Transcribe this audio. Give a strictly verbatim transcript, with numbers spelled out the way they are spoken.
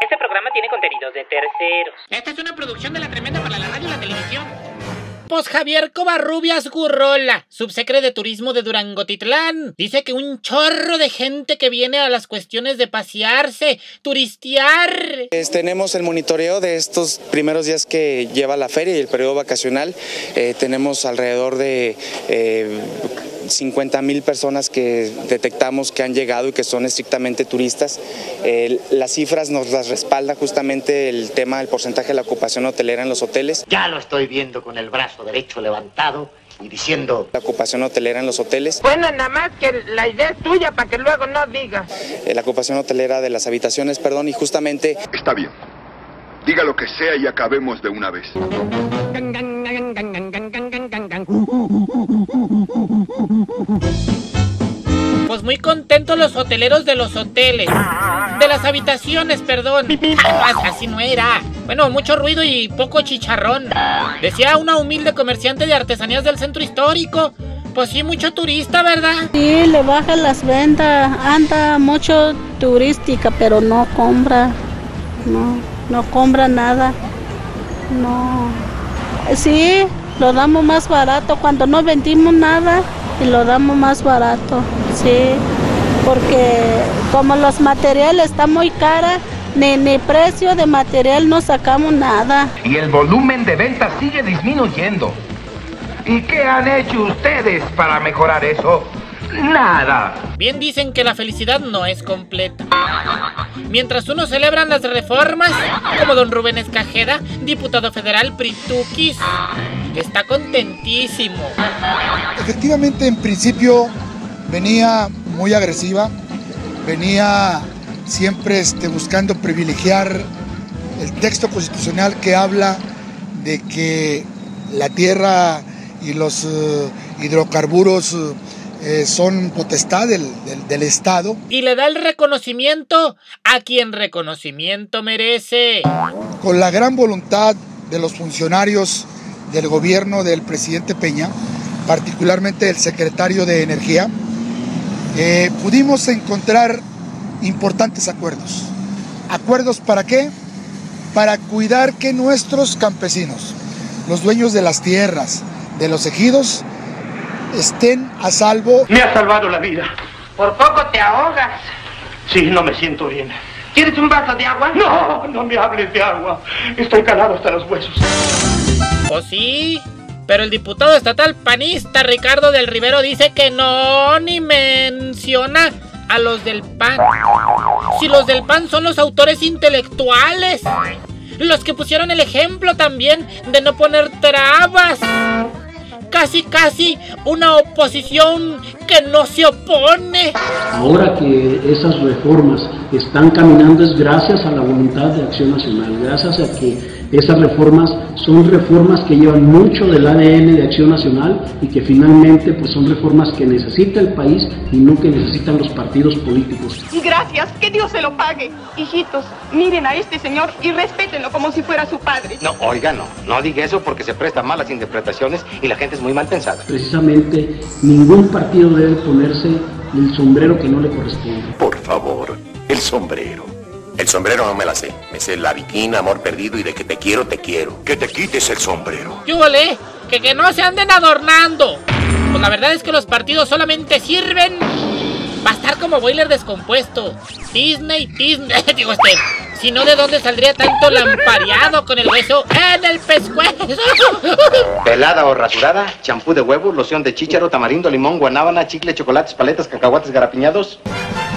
Este programa tiene contenidos de terceros. Esta es una producción de La Tremenda para la radio y la televisión. Pues Javier Covarrubias Gurrola, subsecre de Turismo de Durangotitlán, dice que un chorro de gente que viene a las cuestiones de pasearse, turistear. Es, tenemos el monitoreo de estos primeros días que lleva la feria y el periodo vacacional. Eh, tenemos alrededor de eh, cincuenta mil personas que detectamos que han llegado y que son estrictamente turistas. Eh, las cifras nos las respalda justamente el tema del porcentaje de la ocupación hotelera en los hoteles. Ya lo estoy viendo con el brazo derecho levantado y diciendo... La ocupación hotelera en los hoteles. Bueno, nada más que la idea es tuya para que luego no digas. Eh, la ocupación hotelera de las habitaciones, perdón, y justamente... Está bien. Diga lo que sea y acabemos de una vez. Pues muy contentos los hoteleros de los hoteles. De las habitaciones, perdón. Ah, así no era. Bueno, mucho ruido y poco chicharrón. Decía una humilde comerciante de artesanías del centro histórico. Pues sí, mucho turista, ¿verdad? Sí, le bajan las ventas. Anda mucho turística, pero no compra. No, no compra nada. No. Sí, lo damos más barato. Cuando no vendimos nada y lo damos más barato. Sí, porque como los materiales están muy caros, ni, ni precio de material no sacamos nada. Y el volumen de ventas sigue disminuyendo. ¿Y qué han hecho ustedes para mejorar eso? Nada. Bien dicen que la felicidad no es completa. Mientras unos celebran las reformas, como don Rubén Escajeda, diputado federal Prituquis, está contentísimo. Efectivamente, en principio venía muy agresiva, venía siempre este, buscando privilegiar el texto constitucional que habla de que la tierra y los uh, hidrocarburos uh, eh, son potestad del, del, del Estado. Y le da el reconocimiento a quien reconocimiento merece. Con la gran voluntad de los funcionarios del gobierno del presidente Peña, particularmente el secretario de Energía, eh, pudimos encontrar importantes acuerdos. ¿Acuerdos para qué? Para cuidar que nuestros campesinos, los dueños de las tierras, de los ejidos, estén a salvo. Me ha salvado la vida. Por poco te ahogas. Sí, no me siento bien. ¿Quieres un vaso de agua? No, no me hables de agua. Estoy calado hasta los huesos. ¿O sí? Pero el diputado estatal panista Ricardo del Rivero dice que no, ni menciona a los del P A N. Si los del P A N son los autores intelectuales, los que pusieron el ejemplo también de no poner trabas. Casi, casi una oposición que no se opone. Ahora que esas reformas están caminando es gracias a la voluntad de Acción Nacional, gracias a que esas reformas son reformas que llevan mucho del A D N de Acción Nacional y que finalmente pues son reformas que necesita el país y no que necesitan los partidos políticos. Gracias, que Dios se lo pague. Hijitos, miren a este señor y respétenlo como si fuera su padre. No, oiga, no, no diga eso porque se presta malas interpretaciones y la gente es muy mal pensada. Precisamente ningún partido debe ponerse el sombrero que no le corresponde. Por favor, el sombrero. El sombrero no me la sé. Me sé la viquina, amor perdido y de que te quiero, te quiero. Que te quites el sombrero. ¡Yúbole! Que, que no se anden adornando. Pues la verdad es que los partidos solamente sirven para estar como boiler descompuesto. Disney, Disney, digo este. Si no, ¿de dónde saldría tanto lampareado con el hueso en el pescuezo? Pelada o rasurada, champú de huevo, loción de chícharo, tamarindo, limón, guanábana, chicle, chocolates, paletas, cacahuates garapiñados.